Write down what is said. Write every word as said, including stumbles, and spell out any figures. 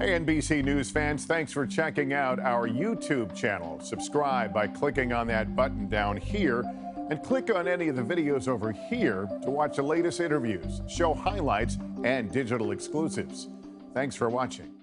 Hey, N B C News fans, thanks for checking out our YouTube channel. Subscribe by clicking on that button down here and click on any of the videos over here to watch the latest interviews, show highlights, and digital exclusives. Thanks for watching.